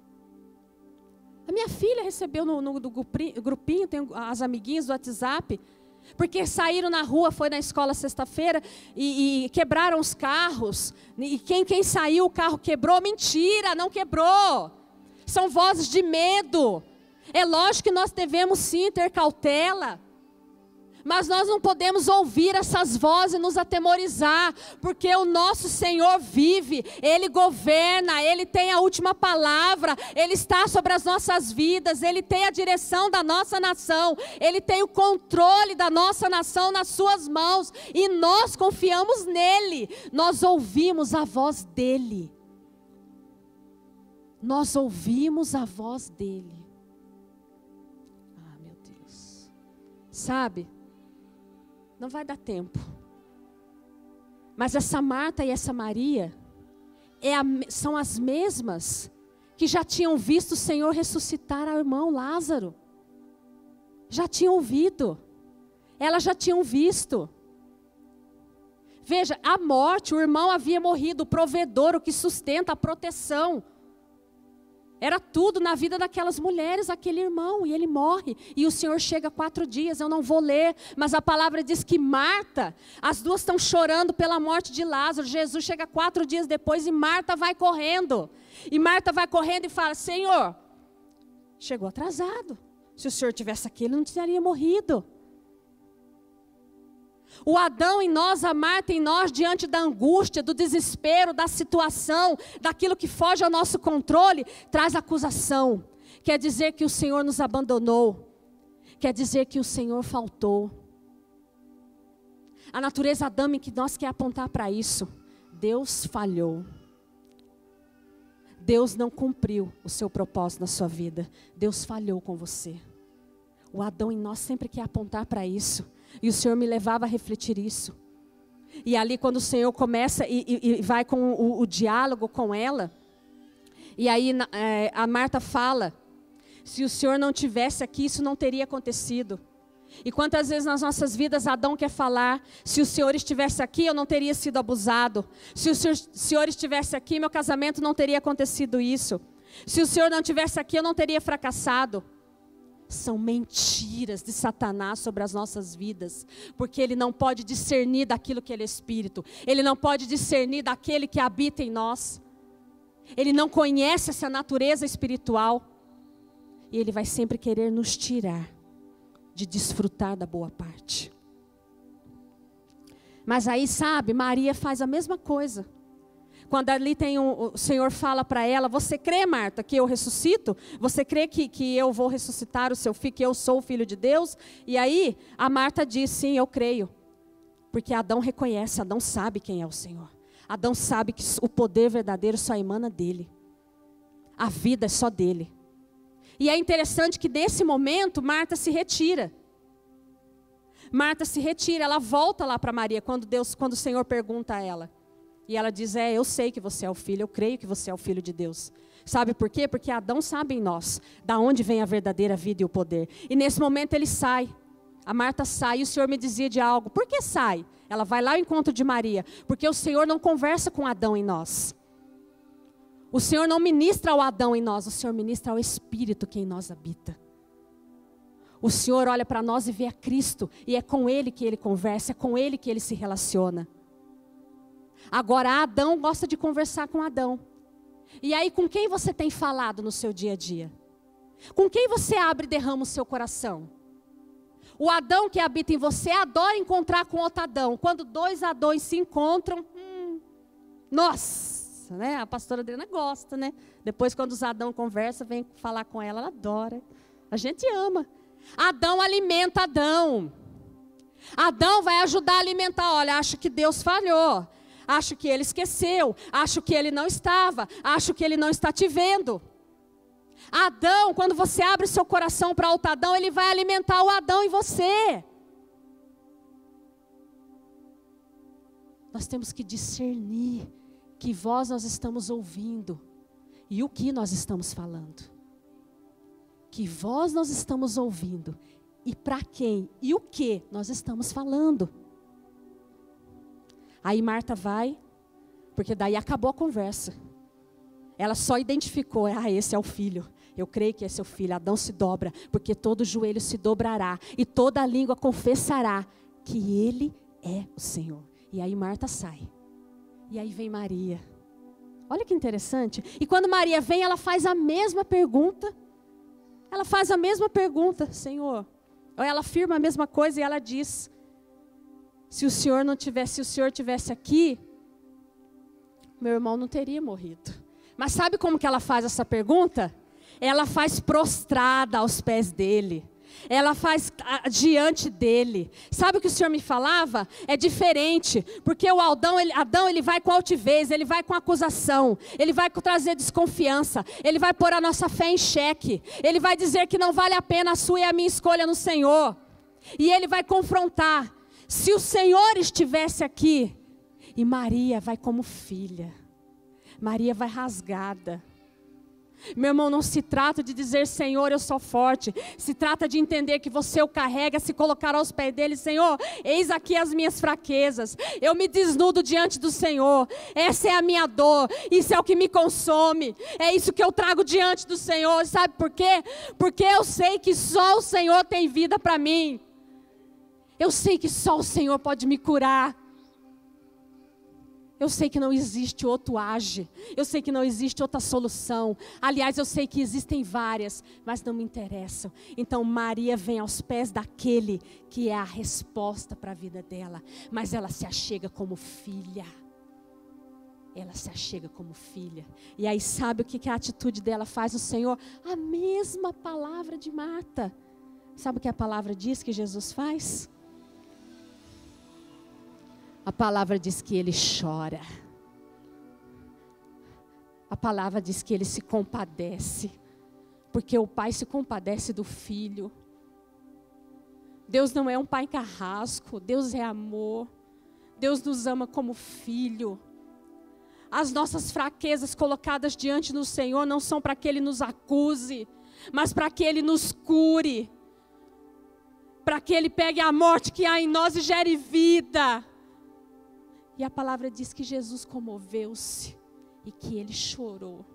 Speaker 1: A minha filha recebeu no, no do grupinho, tem as amiguinhas do WhatsApp, porque saíram na rua, foi na escola sexta-feira e, e quebraram os carros. E quem, quem saiu, o carro quebrou. Mentira, não quebrou. São vozes de medo. É lógico que nós devemos sim ter cautela. Mas nós não podemos ouvir essas vozes e nos atemorizar, porque o nosso Senhor vive, Ele governa, Ele tem a última palavra, Ele está sobre as nossas vidas, Ele tem a direção da nossa nação, Ele tem o controle da nossa nação nas suas mãos, e nós confiamos nele, nós ouvimos a voz dele, nós ouvimos a voz dele. Ah, meu Deus, sabe? Não vai dar tempo. Mas essa Marta e essa Maria é a, são as mesmas que já tinham visto o Senhor ressuscitar ao irmão Lázaro. Já tinham ouvido. Elas já tinham visto. Veja, a morte, o irmão havia morrido, o provedor, o que sustenta, a proteção. Era tudo na vida daquelas mulheres, aquele irmão, e ele morre. E o Senhor chega quatro dias, eu não vou ler, mas a palavra diz que Marta, as duas estão chorando pela morte de Lázaro. Jesus chega quatro dias depois e Marta vai correndo. E Marta vai correndo e fala, Senhor, chegou atrasado. Se o Senhor tivesse aqui, ele não teria morrido. O Adão em nós, a Marta em nós, diante da angústia, do desespero, da situação, daquilo que foge ao nosso controle, traz acusação. Quer dizer que o Senhor nos abandonou. Quer dizer que o Senhor faltou. A natureza adâmica que nós quer apontar para isso. Deus falhou. Deus não cumpriu o seu propósito na sua vida. Deus falhou com você. O Adão em nós sempre quer apontar para isso. E o Senhor me levava a refletir isso. E ali quando o Senhor começa e, e, e vai com o, o diálogo com ela. E aí é, a Marta fala, se o Senhor não tivesse aqui, isso não teria acontecido. E quantas vezes nas nossas vidas Adão quer falar, se o Senhor estivesse aqui, eu não teria sido abusado. Se o Senhor, Senhor estivesse aqui, meu casamento não teria acontecido isso. Se o Senhor não estivesse aqui, eu não teria fracassado. São mentiras de Satanás sobre as nossas vidas, porque ele não pode discernir daquilo que ele é espírito, ele não pode discernir daquele que habita em nós, ele não conhece essa natureza espiritual, e ele vai sempre querer nos tirar de desfrutar da boa parte. Mas aí, sabe, Maria faz a mesma coisa. Quando ali tem um, o Senhor fala para ela, você crê, Marta, que eu ressuscito? Você crê que, que eu vou ressuscitar o seu filho, que eu sou o filho de Deus? E aí a Marta diz, sim, eu creio. Porque Adão reconhece, Adão sabe quem é o Senhor. Adão sabe que o poder verdadeiro só emana dele. A vida é só dele. E é interessante que nesse momento Marta se retira. Marta se retira, ela volta lá para Maria quando, Deus, quando o Senhor pergunta a ela. E ela diz, é, eu sei que você é o filho, eu creio que você é o filho de Deus. Sabe por quê? Porque Adão sabe em nós, da onde vem a verdadeira vida e o poder. E nesse momento ele sai, a Marta sai, e o Senhor me dizia de algo. Por que sai? Ela vai lá ao encontro de Maria, porque o Senhor não conversa com Adão em nós. O Senhor não ministra ao Adão em nós, o Senhor ministra ao Espírito que em nós habita. O Senhor olha para nós e vê a Cristo, e é com Ele que Ele conversa, é com Ele que Ele se relaciona. Agora Adão gosta de conversar com Adão. E aí com quem você tem falado no seu dia a dia? Com quem você abre e derrama o seu coração? O Adão que habita em você adora encontrar com outro Adão. Quando dois Adões se encontram, hum, nossa, né? A pastora Adriana gosta, né? Depois quando os Adão conversam, vem falar com ela, ela adora. A gente ama. Adão alimenta Adão. Adão vai ajudar a alimentar. Olha, acho que Deus falhou. Acho que ele esqueceu, acho que ele não estava, acho que ele não está te vendo. Adão, quando você abre seu coração para outro Adão, ele vai alimentar o Adão em você. Nós temos que discernir que voz nós estamos ouvindo e o que nós estamos falando. Que voz nós estamos ouvindo e para quem e o que nós estamos falando. Aí Marta vai, porque daí acabou a conversa. Ela só identificou, ah, esse é o filho. Eu creio que esse é o filho. Adão se dobra, porque todo joelho se dobrará e toda língua confessará que ele é o Senhor. E aí Marta sai. E aí vem Maria. Olha que interessante. E quando Maria vem, ela faz a mesma pergunta. Ela faz a mesma pergunta, Senhor. Ela afirma a mesma coisa e ela diz: se o Senhor não tivesse, se o Senhor tivesse aqui, meu irmão não teria morrido. Mas sabe como que ela faz essa pergunta? Ela faz prostrada aos pés dele. Ela faz a, diante dele. Sabe o que o Senhor me falava? É diferente, porque o Adão ele, Adão, ele vai com altivez, ele vai com acusação, ele vai trazer desconfiança, ele vai pôr a nossa fé em xeque, ele vai dizer que não vale a pena a sua e a minha escolha no Senhor, e ele vai confrontar. Se o Senhor estivesse aqui, e Maria vai como filha, Maria vai rasgada. Meu irmão, não se trata de dizer, Senhor, eu sou forte. Se trata de entender que você o carrega, se colocar aos pés dele. Senhor, eis aqui as minhas fraquezas. Eu me desnudo diante do Senhor. Essa é a minha dor. Isso é o que me consome. É isso que eu trago diante do Senhor. Sabe por quê? Porque eu sei que só o Senhor tem vida para mim. Eu sei que só o Senhor pode me curar. Eu sei que não existe outro age. Eu sei que não existe outra solução. Aliás, eu sei que existem várias, mas não me interessam. Então Maria vem aos pés daquele que é a resposta para a vida dela. Mas ela se achega como filha. Ela se achega como filha. E aí sabe o que, que a atitude dela faz no Senhor? A mesma palavra de Marta. Sabe o que a palavra diz que Jesus faz? A palavra diz que ele chora. A palavra diz que ele se compadece. Porque o pai se compadece do filho. Deus não é um pai carrasco. Deus é amor. Deus nos ama como filho. As nossas fraquezas colocadas diante do Senhor não são para que Ele nos acuse, mas para que Ele nos cure. Para que Ele pegue a morte que há em nós e gere vida. E a palavra diz que Jesus comoveu-se e que Ele chorou.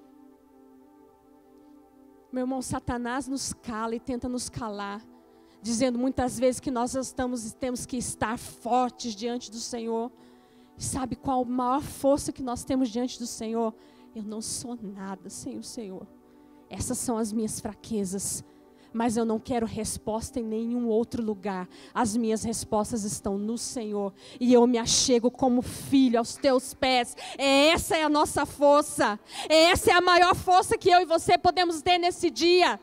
Speaker 1: Meu irmão, Satanás nos cala e tenta nos calar, dizendo muitas vezes que nós estamos, temos que estar fortes diante do Senhor. Sabe qual a maior força que nós temos diante do Senhor? Eu não sou nada sem o Senhor. Essas são as minhas fraquezas. Mas eu não quero resposta em nenhum outro lugar. As minhas respostas estão no Senhor. E eu me achego como filho aos teus pés. Essa é a nossa força. Essa é a maior força que eu e você podemos ter nesse dia.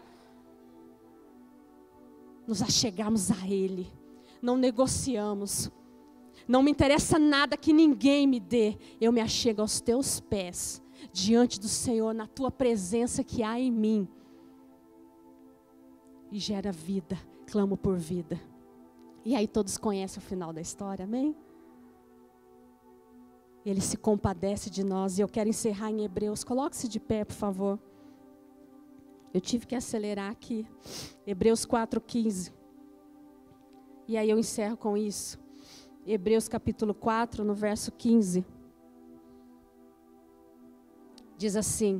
Speaker 1: Nos achegarmos a Ele. Não negociamos. Não me interessa nada que ninguém me dê. Eu me achego aos teus pés. Diante do Senhor, na tua presença que há em mim. E gera vida, clamo por vida. E aí todos conhecem o final da história, amém? Ele se compadece de nós. E eu quero encerrar em Hebreus. Coloque-se de pé, por favor. Eu tive que acelerar aqui. Hebreus quatro, quinze. E aí eu encerro com isso. Hebreus capítulo quatro, no verso quinze. Diz assim: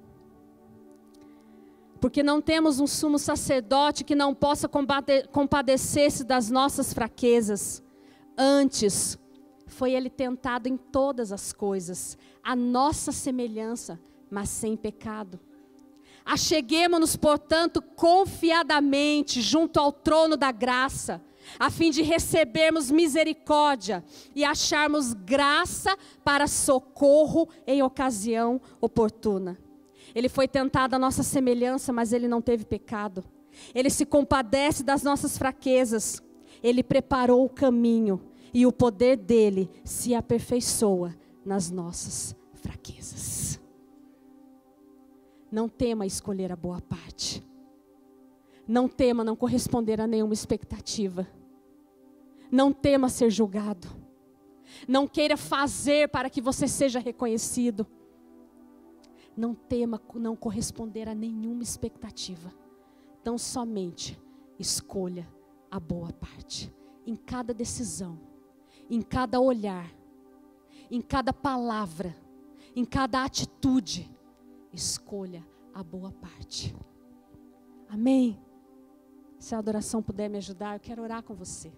Speaker 1: porque não temos um sumo sacerdote que não possa compadecer-se das nossas fraquezas. Antes, foi ele tentado em todas as coisas, a nossa semelhança, mas sem pecado. Acheguemo-nos, portanto, confiadamente junto ao trono da graça, a fim de recebermos misericórdia e acharmos graça para socorro em ocasião oportuna. Ele foi tentado à nossa semelhança, mas ele não teve pecado. Ele se compadece das nossas fraquezas. Ele preparou o caminho e o poder dele se aperfeiçoa nas nossas fraquezas. Não tema escolher a boa parte. Não tema não corresponder a nenhuma expectativa. Não tema ser julgado. Não queira fazer para que você seja reconhecido. Não tema não corresponder a nenhuma expectativa. Então somente escolha a boa parte. Em cada decisão, em cada olhar, em cada palavra, em cada atitude, escolha a boa parte. Amém? Se a adoração puder me ajudar, eu quero orar com você.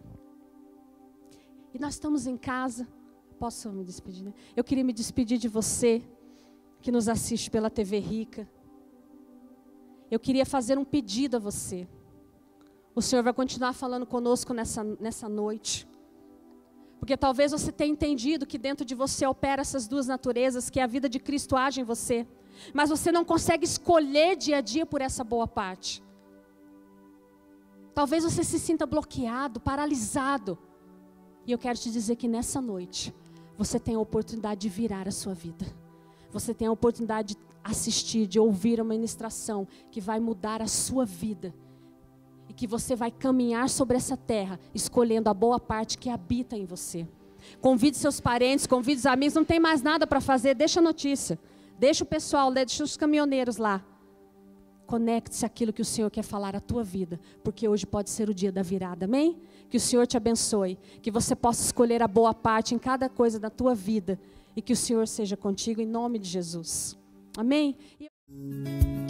Speaker 1: E nós estamos em casa. Posso me despedir, né? Eu queria me despedir de você que nos assiste pela T V Rica. Eu queria fazer um pedido a você. O Senhor vai continuar falando conosco nessa, nessa noite. Porque talvez você tenha entendido que dentro de você opera essas duas naturezas, que a vida de Cristo age em você. Mas você não consegue escolher dia a dia por essa boa parte. Talvez você se sinta bloqueado, paralisado. E eu quero te dizer que nessa noite, você tem a oportunidade de virar a sua vida. Você tem a oportunidade de assistir, de ouvir uma ministração que vai mudar a sua vida. E que você vai caminhar sobre essa terra, escolhendo a boa parte que habita em você. Convide seus parentes, convide os amigos, não tem mais nada para fazer, deixa a notícia. Deixa o pessoal, deixa os caminhoneiros lá. Conecte-se àquilo que o Senhor quer falar à tua vida, porque hoje pode ser o dia da virada, amém? Que o Senhor te abençoe, que você possa escolher a boa parte em cada coisa da tua vida, e que o Senhor seja contigo em nome de Jesus, amém? E...